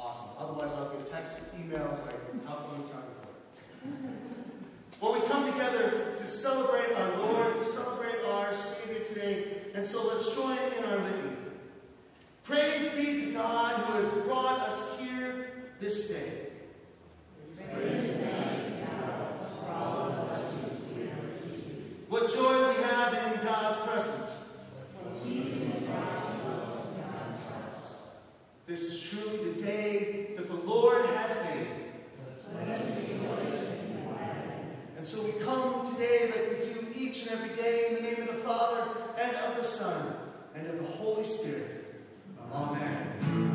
Awesome. Otherwise, I'll get texts and emails like, how come it's not recorded? Well, we come together to celebrate our Lord, to celebrate our Savior today, and so let's join in our litany. Praise be to God who has brought us here this day. Praise be to God for all of us who here. What joy we have in God's presence. This is truly the day that the Lord has made. And so we come today like we do each and every day in the name of the Father, and of the Son, and of the Holy Spirit. Amen.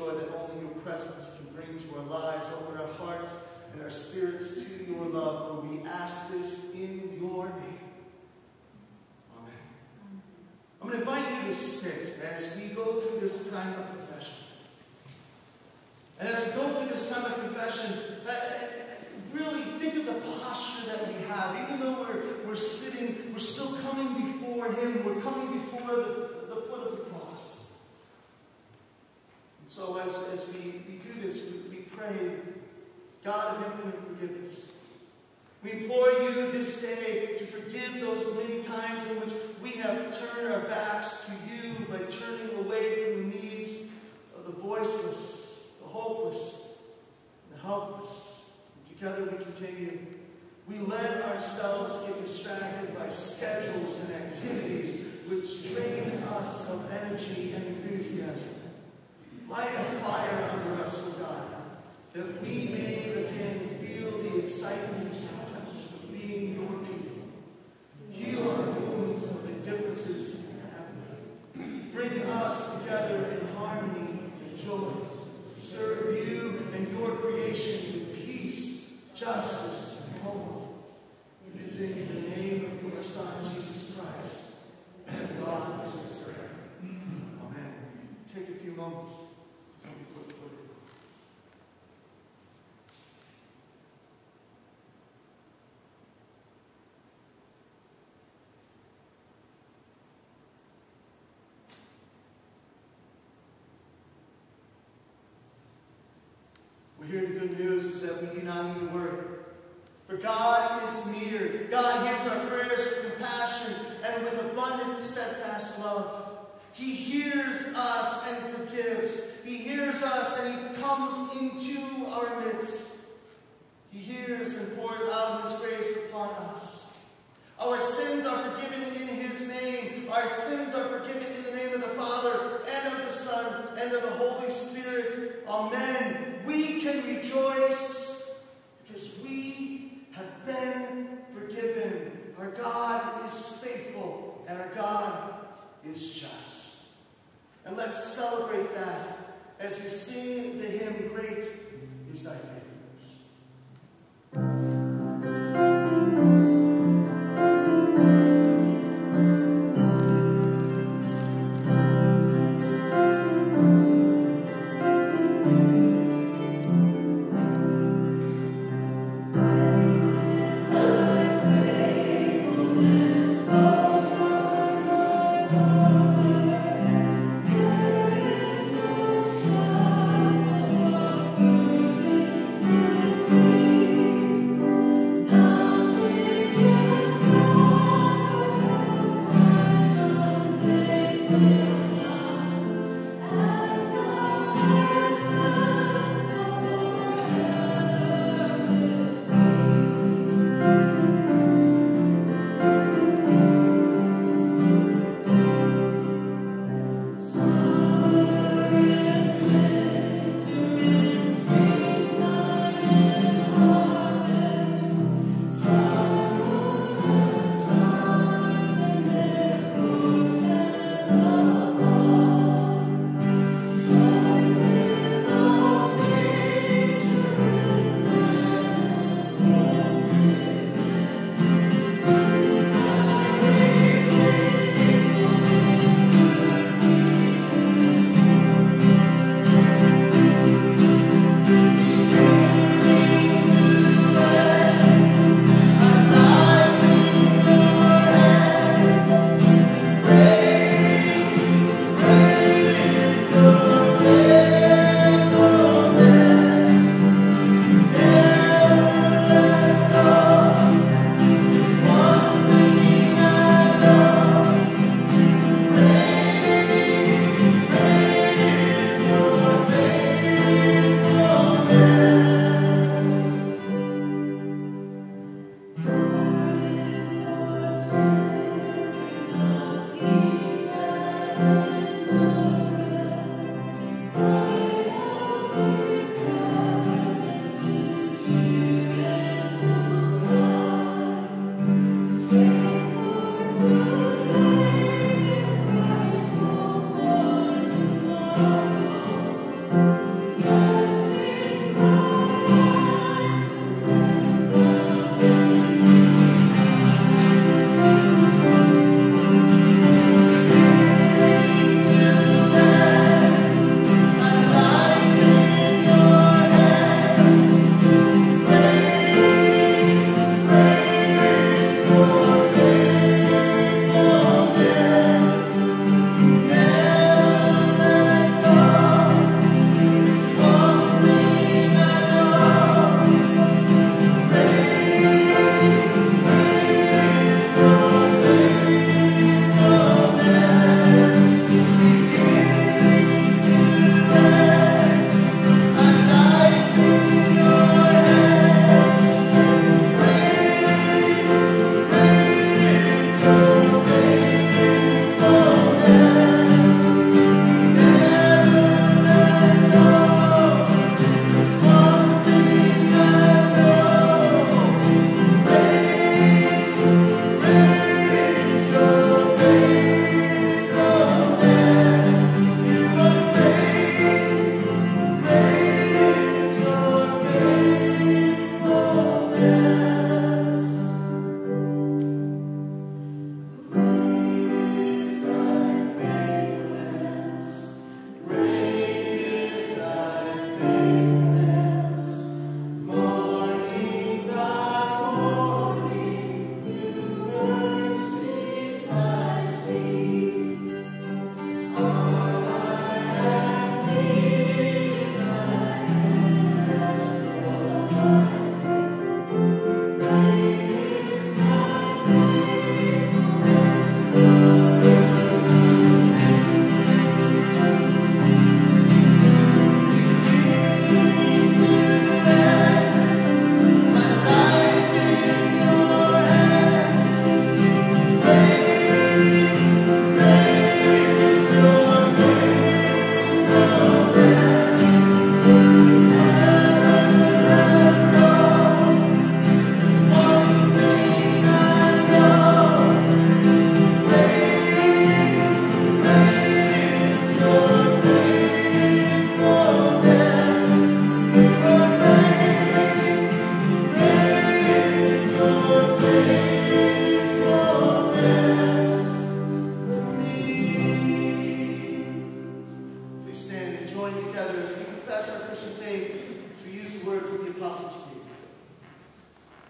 And our spirits to your love, for we we ask this in your name. Amen. I'm going to invite you to sit as we go through this time of confession. And as we go through this time of confession, really think of the posture that we have. Even though we're sitting, we're still coming before Him. We're coming before the foot of the cross. And so as we do this, we pray, God of infinite forgiveness, we implore you this day to forgive those many times in which we have turned our backs to you by turning away from the needs of the voiceless, the hopeless, and the helpless. And together we continue. We let ourselves get distracted by schedules and activities which drain us of energy and enthusiasm. Light a fire under us, O God, that we may again feel the excitement of being your people. Heal our wounds of the differences happening. Bring us together in harmony and joy. Serve you and your creation with peace, justice, and hope. It is in the name of your Son, Jesus Christ, and God is prayer. Amen. Take a few moments. We hear the good news is that we do not need to worry. For God is near. God hears our prayers with compassion and with abundant, steadfast love. He hears us and forgives. He hears us and He comes into our midst. He hears and pours out His grace upon us. Our sins are forgiven in His name. Our sins are forgiven in the name of the Father and of the Son and of the Holy Spirit. Amen. We can rejoice because we have been forgiven. Our God is faithful and our God is just. And let's celebrate that as we sing the hymn, Great is Thy Faithfulness.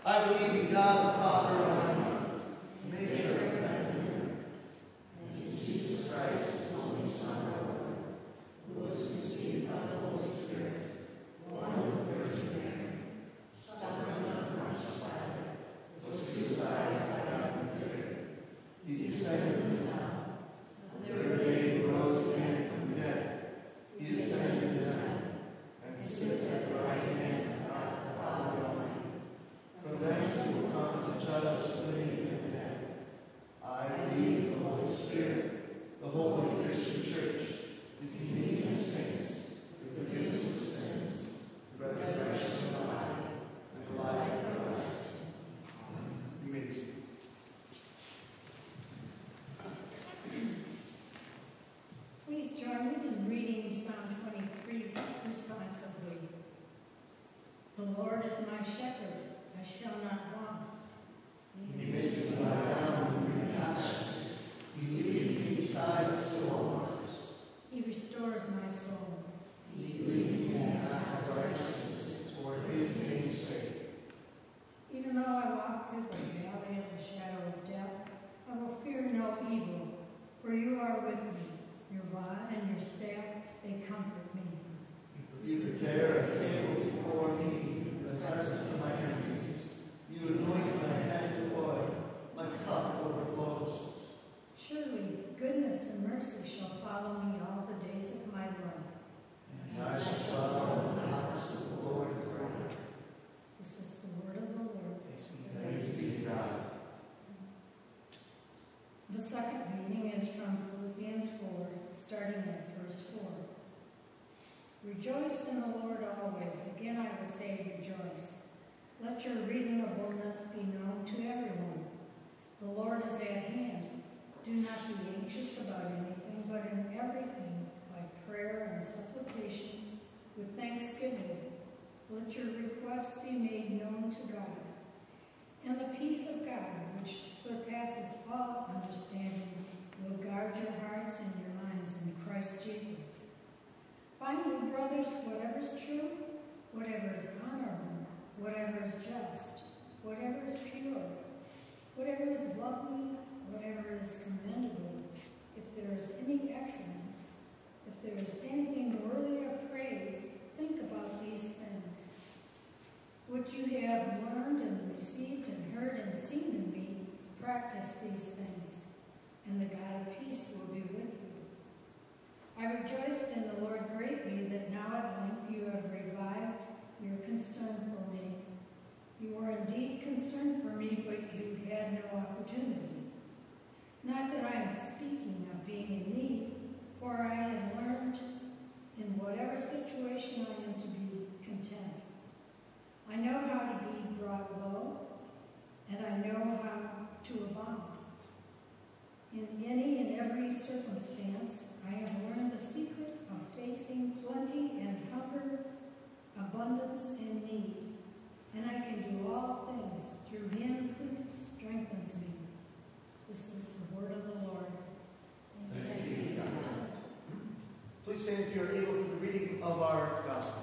I believe in God the Father Almighty, maker of heaven and earth, and in Jesus Christ, his only Son, our Lord, who was conceived by the Holy Spirit, born of the Virgin Mary, suffered under Pontius Pilate, was crucified, died, and buried. He descended into hell. The third day he rose again from the dead. He ascended into heaven, and sits at the right hand of God the Father Almighty. From thence he will come to judge the living and the dead. I believe in the Holy Spirit, the holy Christian Church, the communion of saints, the forgiveness of sins, the resurrection of the body, and the life everlasting. Amen. You may be seated. Please join me in reading Psalm 23 responsibly. The Lord is my shepherd, I shall not want. He makes me lie down in green pastures. He leads me beside still waters. He restores my soul. He leads me in paths of righteousness for his name's sake. Even though I walk through the valley of the shadow of death, I will fear no evil, for you are with me. Your rod and your staff, they comfort me. You prepare a table before me in the presence of my enemies. You anoint my head with oil. My cup overflows. Surely goodness and mercy shall follow me all the days of my life. And I shall dwell in the house of the Lord forever. This is the word of the Lord. Thanks be to God. The second reading is from Philippians 4, starting at verse 4. Rejoice in the Lord always. Again I will say rejoice. Let your reasonableness be known to everyone. The Lord is at hand. Do not be anxious about anything, but in everything, by prayer and supplication, with thanksgiving, let your requests be made known to God. And the peace of God, which surpasses all understanding, will guard your hearts and your minds in Christ Jesus. Finally, brothers, whatever is true, whatever is honorable, whatever is just, whatever is pure, whatever is lovely, whatever is commendable, if there is any excellence, if there is anything worthy of praise, think about these things. What you have learned and received and heard and seen in me, practice these things, and the God of peace will be with you. I rejoiced in the Lord greatly that now at length you have revived your concern for me. You were indeed concerned for me, but you had no opportunity. Not that I am speaking of being in need, for I have learned in whatever situation I am to be content. I know how to be brought low, and I know how to abound. In any and every circumstance, I have learned the secret of facing plenty and hunger, abundance and need. And I can do all things through him who strengthens me. This is the word of the Lord. Thanks be to God. Please stand if you are able for the reading of our gospel.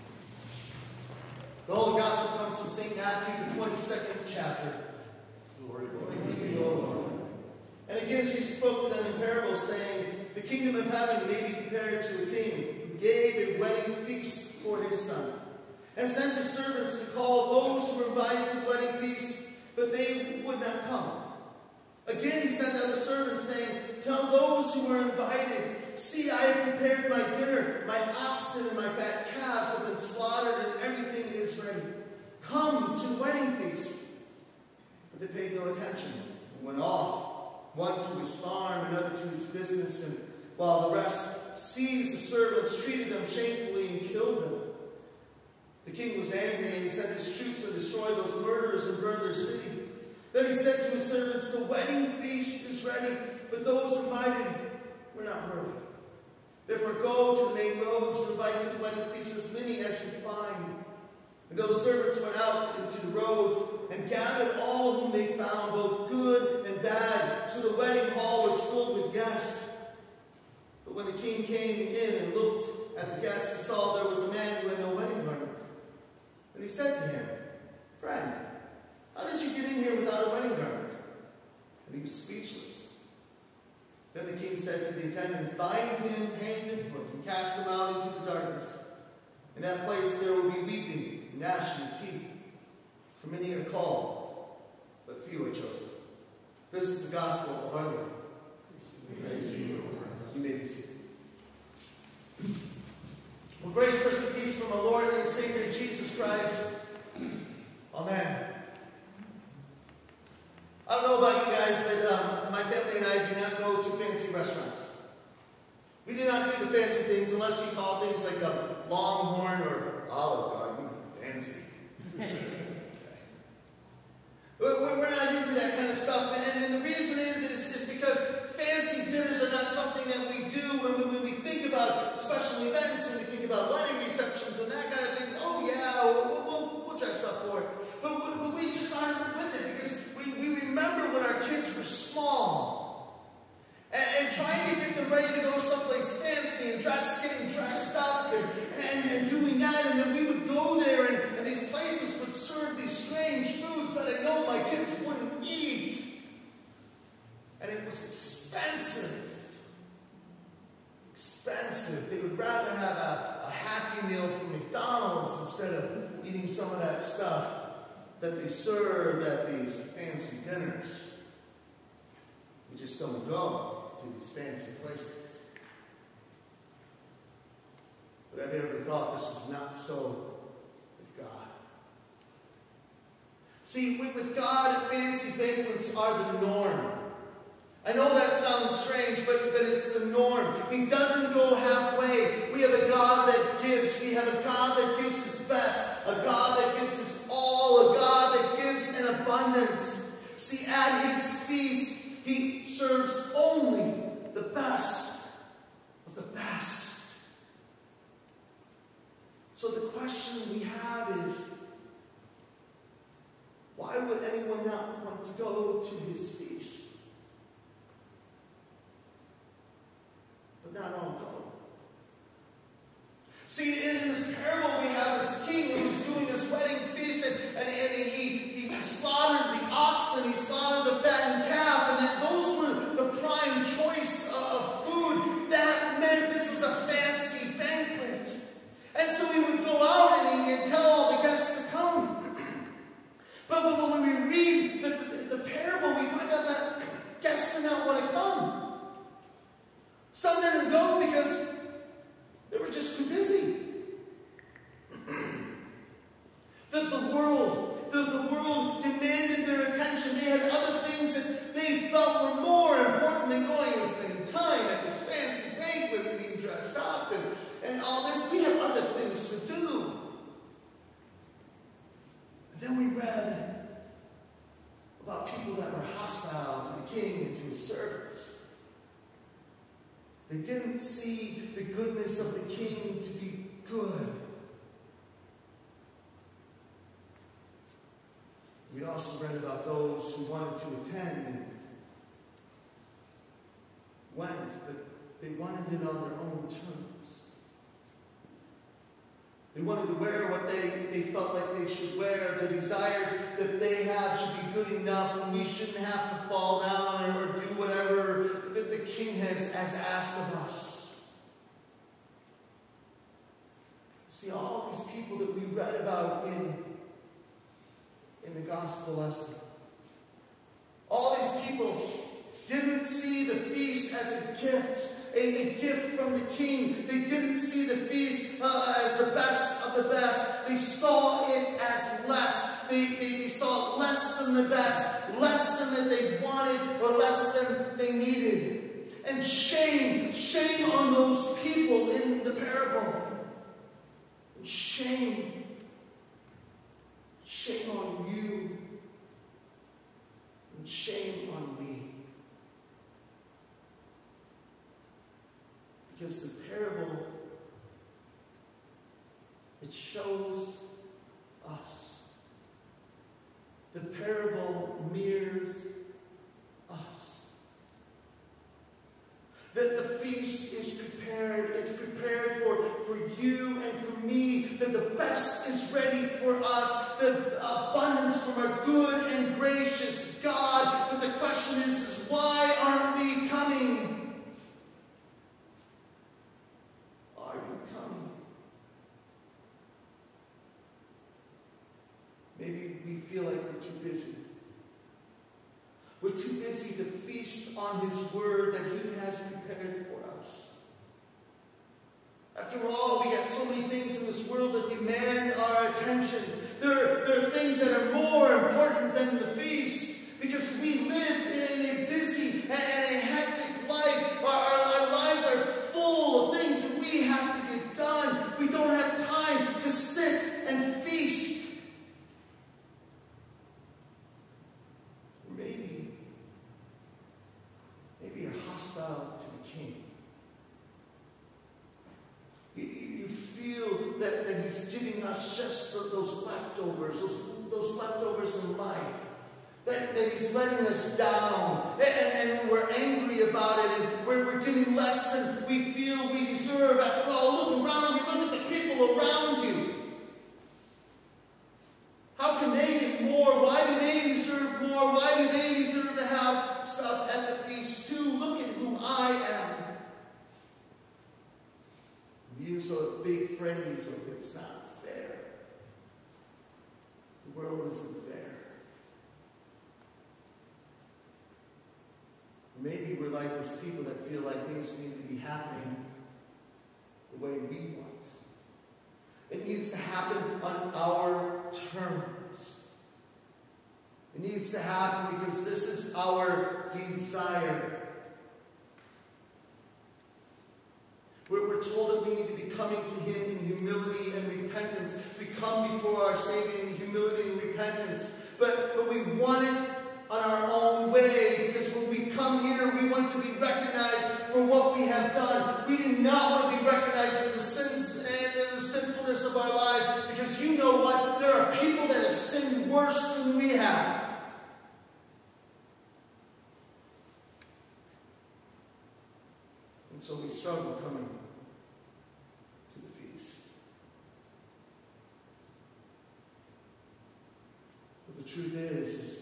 The Holy Gospel comes from St. Matthew, the 22nd chapter. Glory to you, O Lord. And again Jesus spoke to them in parables, saying, the kingdom of heaven may be compared to a king who gave a wedding feast for his son, and sent his servants to call those who were invited to the wedding feast, but they would not come. Again he sent other servants, saying, tell those who were invited, see, I have prepared my dinner. My oxen and my fat calves have been slaughtered, and everything is ready. Come to the wedding feast. But they paid no attention and went off, one to his farm, another to his business, and while the rest seized the servants, treated them shamefully, and killed them. The king was angry, and he sent his troops to destroy those murderers and burn their city. Then he said to his servants, the wedding feast is ready, but those invited were not worthy. Therefore go to the main roads and invite to the wedding feast as many as you find. And those servants went out into the roads and gathered all whom they found, both good and bad, so the wedding hall was filled with guests. But when the king came in and looked at the guests, he saw there was a man who had no wedding garment. And he said to him, friend, the wedding garment, and he was speechless. Then the king said to the attendants, "Bind him hand and foot, and cast him out into the darkness. In that place there will be weeping, and gnashing of teeth. For many are called, but few are chosen." This is the gospel of our Lord. Praise to you, Lord. You may be seated. Well, grace, mercy, and peace from our Lord and Savior Jesus Christ. Amen. I don't know about you guys, but my family and I do not go to fancy restaurants. We do not do the fancy things unless you call things like a Longhorn or Olive Garden fancy. We're not into that kind of stuff, and the reason is because fancy dinners are not something that we do when we think about special events and we think about wedding receptions and that kind of things. Oh yeah, we'll dress up for it. But we just aren't with it because we remember when our kids were small and trying to get them ready to go someplace fancy and getting dressed up and doing that, and then we would go there and these places would serve these strange foods that I know my kids wouldn't eat. And it was expensive. They would rather have a Happy Meal from McDonald's instead of eating some of that stuff that they serve at these fancy dinners. We just don't go to these fancy places. But have you ever thought this is not so with God? See, with God, fancy banquets are the norm. I know that sounds strange, but it's the norm. He doesn't go halfway. We have a God that gives. We have a God that gives His best. A God that gives His all. A God that gives in abundance. See, at His feast, He serves only the best of the best. So the question we have is, why would anyone not want to go to His feast? But not all go. See, in this parable we have this king who's doing this wedding feast, and he slaughtered the ox and he slaughtered the fattened calf, and that those were the prime choice of food. That meant this was a fancy banquet. And so he would go out and he'd tell all the guests to come. But when we read the parable, we find out that guests did not want to come. Some didn't go because they were just too busy. The world demanded their attention. They had other things that they felt were more important than going and spending time at this fancy banquet and being dressed up and all this. We have other things to do. And then we read about people that were hostile to the king and to his servants. They didn't see the goodness of the king to be good. We also read about those who wanted to attend and went, but they wanted it on their own terms. They wanted to wear what they felt like they should wear. Their desires that they have should be good enough, and we shouldn't have to fall down or do whatever that the king has asked of us. See, all these people that we read about in the gospel lesson, all these people didn't see the feast as a gift. A gift from the king. They didn't see the feast as the best of the best. They saw it as less. They saw less than the best, less than that they wanted, or less than they needed. And shame on those people in the parable. And shame on you. And shame on me. Because the parable, it shows us. The parable mirrors us. That the feast is prepared. It's prepared for you and for me. That the best is ready for us. The abundance from our good and gracious question is why aren't we coming? Are you coming? Maybe we feel like we're too busy. We're too busy to feast on His Word that He has prepared for us. After all, we got so many things in this world that demand our attention. There are things that are more important than the feast, because we live in a busy and a hectic life. Our lives are full of things that we have to get done. We don't have time to sit and feast. Maybe you're hostile to the King. You feel that He's giving us just those leftovers, those leftovers in life. That He's letting us down. And we're angry about it. And we're getting less than we feel we deserve. After all, look around you. Look at the people around you. How can they get more? Why do they deserve more? Why do they deserve to have stuff at the feast too? Look at who I am. We use a big phrase of it's not fair. The world isn't fair. Maybe we're like those people that feel like things need to be happening the way we want. It needs to happen on our terms. It needs to happen because this is our desire. We're told that we need to be coming to Him in humility and repentance. We come before our Savior in humility and repentance. But we want it on our own way, because when we come here, we want to be recognized for what we have done. We do not want to be recognized for the sins and the sinfulness of our lives, because you know what? There are people that have sinned worse than we have. And so we struggle coming to the feast. But the truth is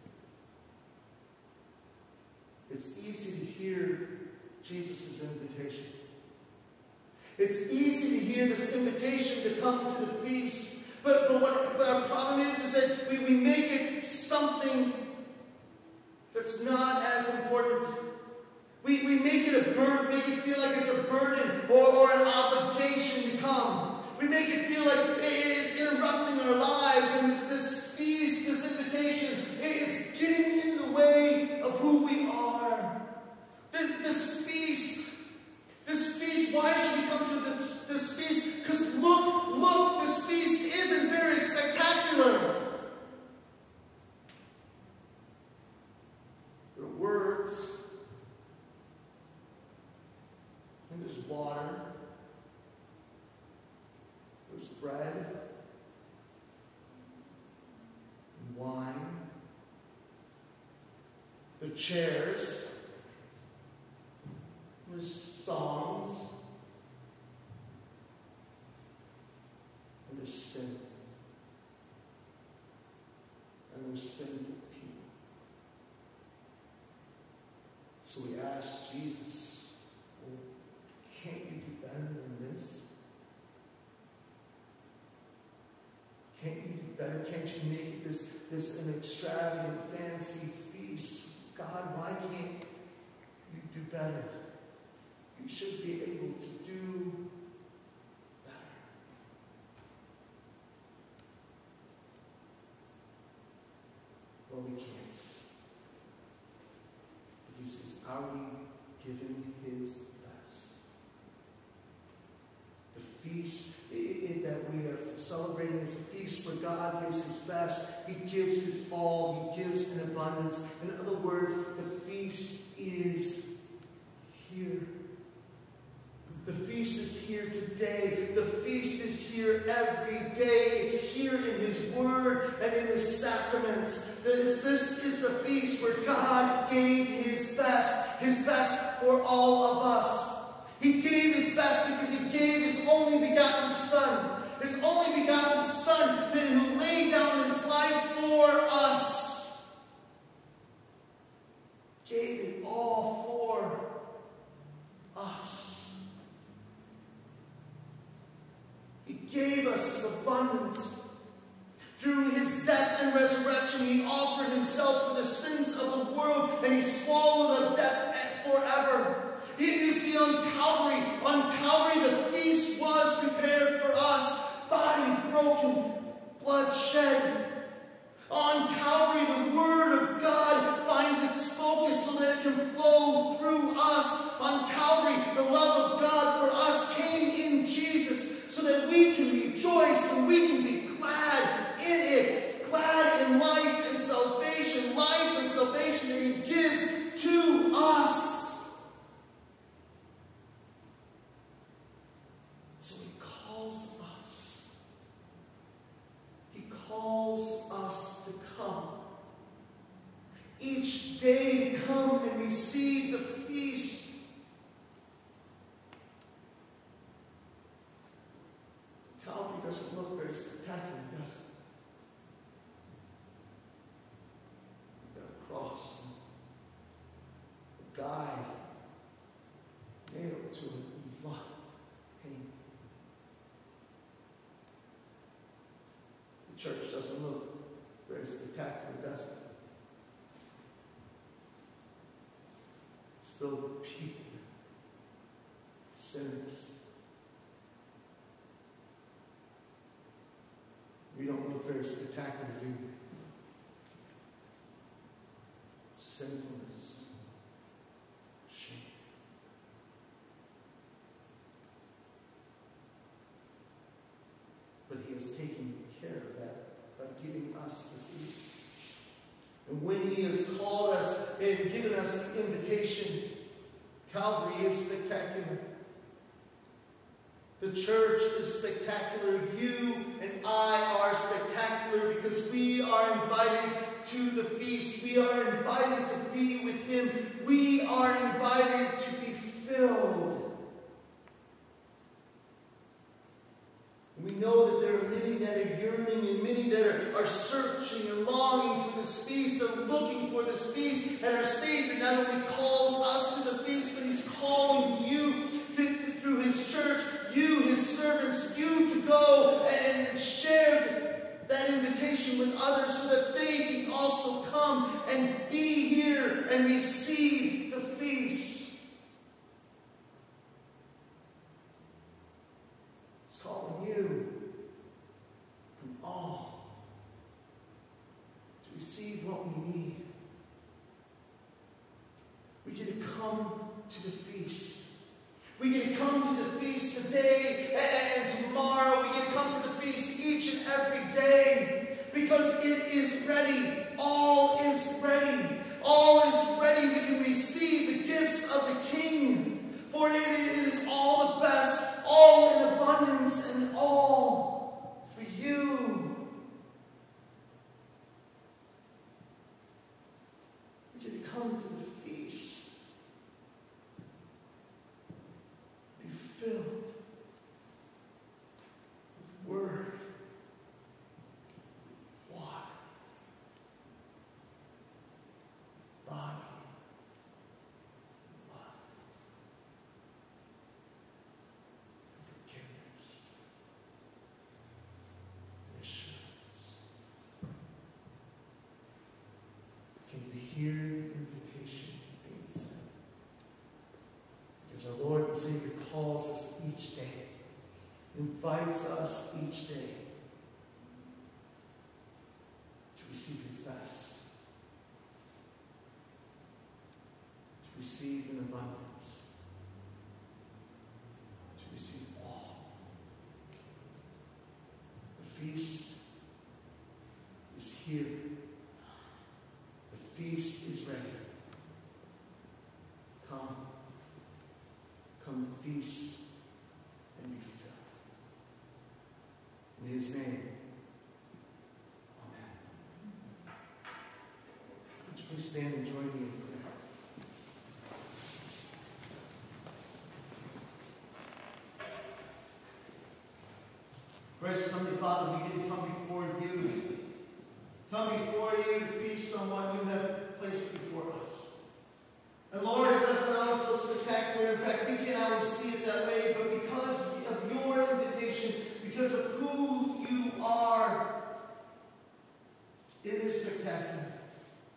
it's easy to hear Jesus' invitation. It's easy to hear this invitation to come to the feast. But our problem is that we make it something that's not as important. We make it a burden, make it feel like it's a burden or an obligation to come. We make it feel like it's interrupting our lives, and it's this feast, this invitation, it's getting in the way of who we are. This feast, why should we come to this feast? Because look, this feast isn't very spectacular. There are words, and there's water, there's bread, and wine, the chairs, there's songs, and there's sin, and there's sinful people. So we ask Jesus, well, can't you do better than this? Can't you do better? Can't you make this an extravagant, fancy feast? God, why can't you do better? You should be able to do better. Well, we can't. Because He's already given His best. The feast that we are celebrating is a feast where God gives His best. He gives His all. He gives in abundance. In other words, the feast is here. The feast is here today. The feast is here every day. It's here in His Word and in His sacraments. This is the feast where God gave His best for all of us. He gave His best because He gave His only begotten Son. His only begotten Son who laid down His life for us. himself for the sins of the world, and he swallowed up death forever. You see, on Calvary, the feast was prepared for us. Body broken, blood shed. On Calvary, the Word of God finds its focus so that it can flow through us. On Calvary, the love of God for us came in Jesus so that we can rejoice and we can be glad in it. Glad in life and salvation that He gives to us. So He calls us. He calls us to come. Each day to come and receive the feast. Calvary doesn't look very spectacular, does it? We've got a cross, a guide nailed to it in blood, pain. The church doesn't look very spectacular, does it? It's filled with people, sinners. We don't look very spectacular, do we? Sinfulness, shame. But He has taken care of that by giving us the feast. And when He has called us and given us the invitation, Calvary is spectacular. The church is spectacular. You and I are spectacular because we are invited to the feast. We are invited to be with Him. We are invited to be filled. We know that there are many that are yearning and many that are searching and longing for this feast. They're looking for this feast. And our Savior not only calls us to the feast, but He's calling you through His church, you, His servants, you to go and share that invitation with others so that they can also come and be here and receive the feast. It's calling you from all to receive what we need. We get to come to the feast. We get to come to the feast today and tomorrow. We get to come to the feast each and every day because it is ready. All is ready. All is ready. We can receive the gifts of the King. For it is all the best, all in abundance, and all for you. We get to come to the feast. Filled with Word, water, body, blood, forgiveness, and assurance. Can you hear the invitation being sent? Because our Lord and Savior calls us each day, invites us each day to receive His best, to receive in abundance, to receive all. The feast is here. The feast is ready. Come. Come feast and be filled. In His name, amen. Would you please stand and join me in prayer? Gracious Heavenly Father, we get to come before you. Come before you to feast on what you have placed before us. And Lord, it doesn't always look spectacular. In fact, we can't always see it that way. But because of your invitation, because of who you are, it is spectacular.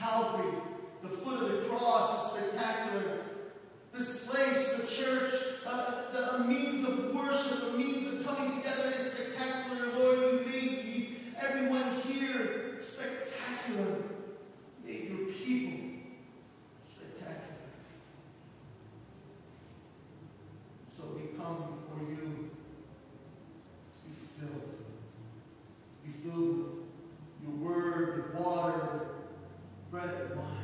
Calvary, the foot of the cross is spectacular. This place, the church, a means of worship, a means of coming together is spectacular. Lord, you made everyone here spectacular. You made your people spectacular. So we come before you to be filled. To be filled with your word, with water, with bread and wine.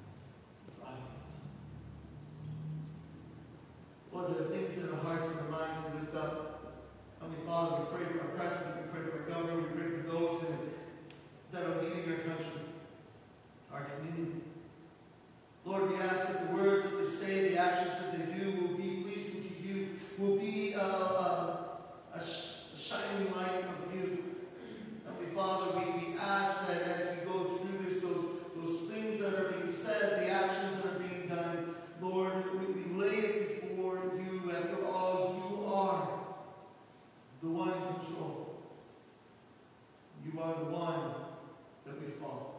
Lord, there are things in our hearts and our minds we lift up. Heavenly Father, we pray for our president, we pray for our governor, we pray for those that are leading our country, our community. Lord, we ask that the words that they say, the actions that they do will be pleasing to you, will be a shining light of you. Heavenly Father, we ask that as we go through this, those things that are being said, the actions that are being done, Lord, we lay it before you. After all, you are the one in control. You are the one that we follow.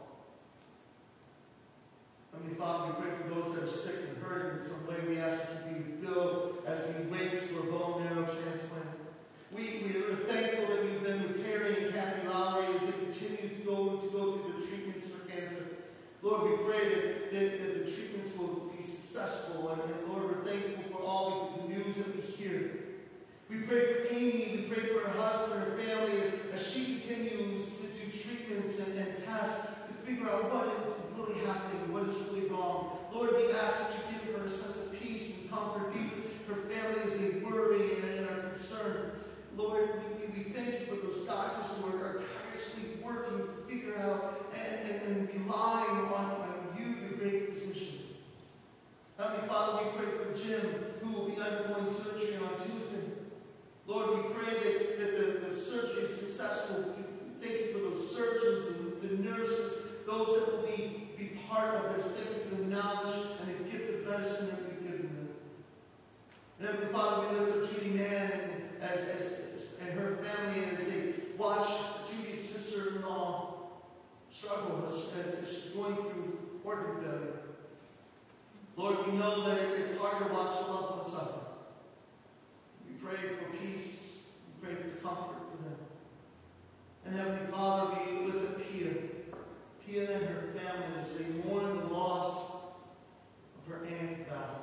Heavenly Father, we pray for those that are sick and hurt in some way. We ask that you be filled as he waits for a bone marrow transplant. We are thankful that we've been with Terry and Kathy Lowry as they continue to go through the treatments for cancer. Lord, we pray that the treatments will be successful. And Lord, we're thankful for all the news that we hear. We pray for Amy. We pray for her husband, her family, as she continues to do treatments and tests to figure out what is really happening, what is really wrong. Lord, we ask that you give her a sense of peace and comfort. Be with her family as they worry and are concerned. Lord, we thank you for those doctors who are tirelessly working to figure out and relying on you, the great physician. Heavenly Father, we pray for Jim, who will be undergoing surgery on Tuesday. Lord, we pray that the surgery is successful. Thank you for those surgeons and the nurses, those that will be part of this. Thank you for the knowledge and the gift of medicine that you've given them. And Heavenly Father, we lift up Judy Mann and her family as they watch Judy's sister-in-law struggle as she's going through organ failure. Lord, we know that it's hard to watch a loved one suffer. We pray for peace. We pray for comfort for them. And Heavenly Father, we lift up Pia and her family as they mourn the loss of her aunt Val.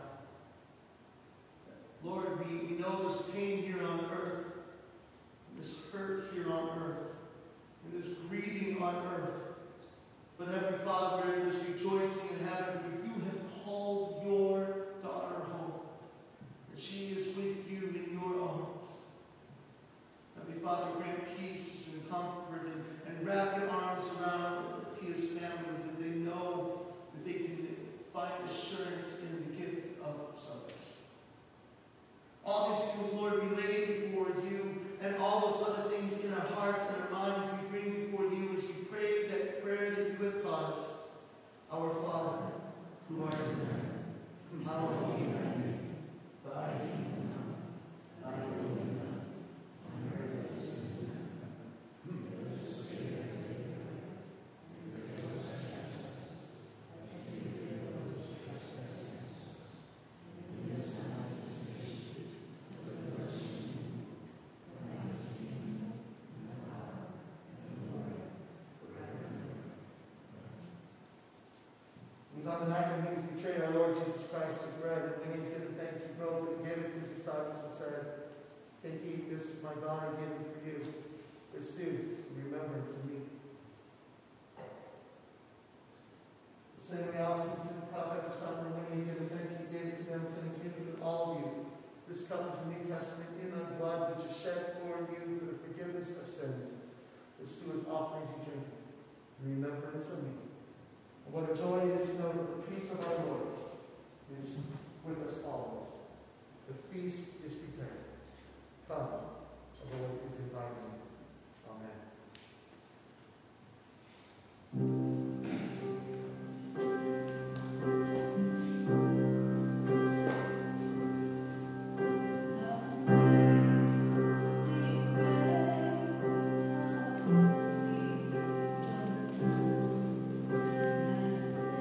Lord, we know there's pain here on earth, there's hurt here on earth, and there's grieving on earth. But Heavenly Father, there's rejoicing in heaven, for you have called your daughter home, and she is with you in your arms. Heavenly Father, grant peace and comfort and wrap your arms around Pia's family, that they know that they can find assurance in the gift of salvation. All these things, Lord, we lay before you, and all those other things in our hearts and our minds we bring before you as we pray that prayer that you have taught us. Our Father, who art in heaven, hallowed be thy name. Thy kingdom come, thy will be done, on earth as it is in heaven. Give us this day our daily bread, and forgive us our trespasses, as we forgive those who trespass against us. And lead us not into temptation, but deliver us from evil. For thine is the kingdom, and the power, and the glory, forever and ever. It was on the night when he was betrayed, our Lord Jesus Christ took bread, and when he had given thanks, he broke it and gave it to his disciples and said, "Take, eat, this is my body given for you. This do in remembrance of me." The same way also he took the cup after supper, and when he had given thanks, he gave it to them, saying, "Drink of it, all of you. This cup is the New Testament in my blood, which is shed for you for the forgiveness of sins. This do as often as you drink it, in remembrance of me." And what a joy it is to know that the peace of our Lord is with us always. The feast is prepared. Come, the Lord is inviting you. Amen. Thank you.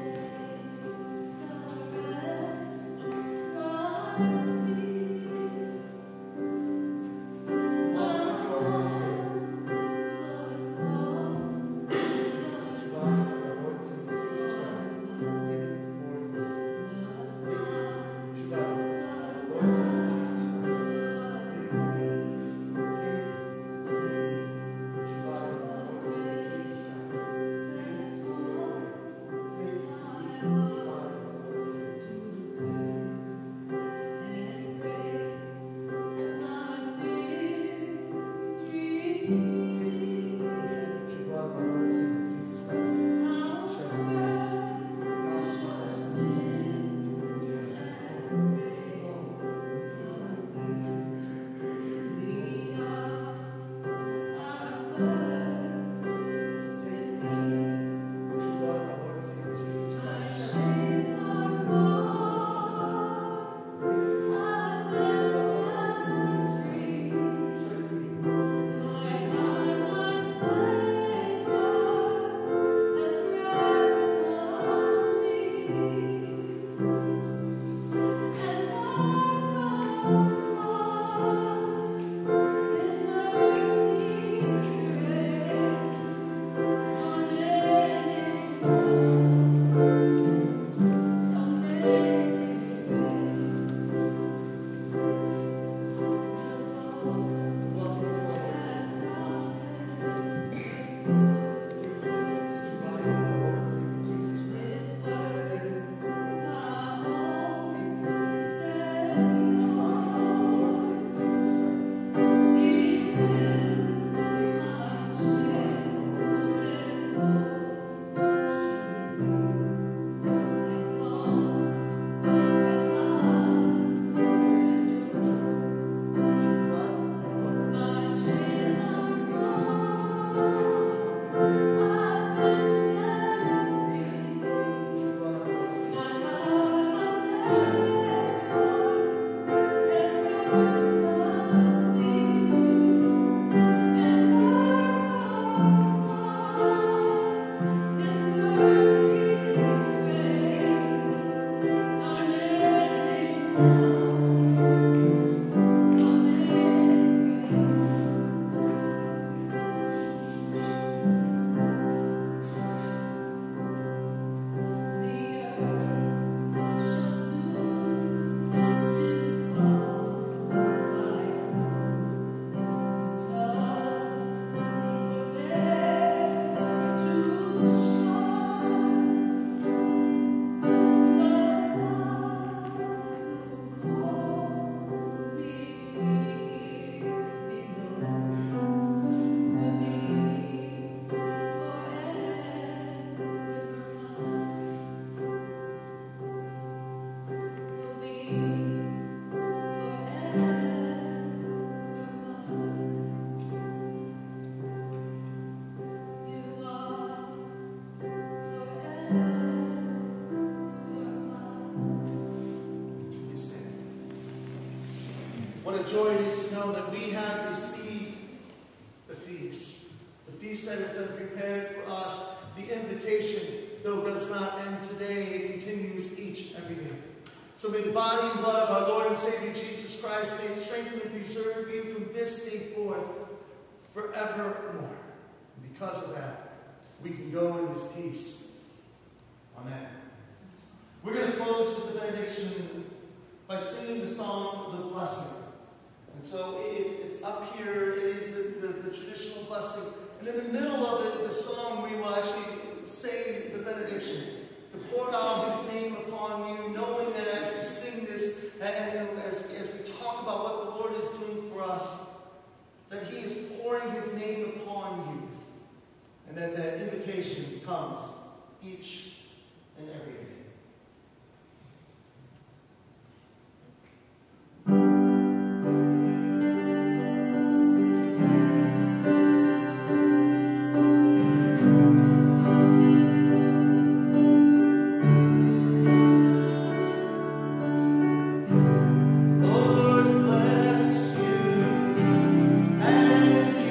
joy it is to know that we have received the feast that has been prepared for us. The invitation, though, does not end today. It continues each and every day. So may the body and blood of our Lord and Savior Jesus Christ may it strengthen and preserve you from this day forth forevermore. And because of that, we can go in His peace. Amen. We're going to close with the benediction by singing the song, The Blessing. And so it's up here. It is the traditional blessing. And in the middle of it, the song, we will actually say the benediction. To pour out His name upon you, knowing that as we sing this, and as we talk about what the Lord is doing for us, that He is pouring His name upon you. And that that invitation comes each and every day.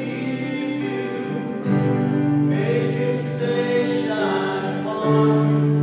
On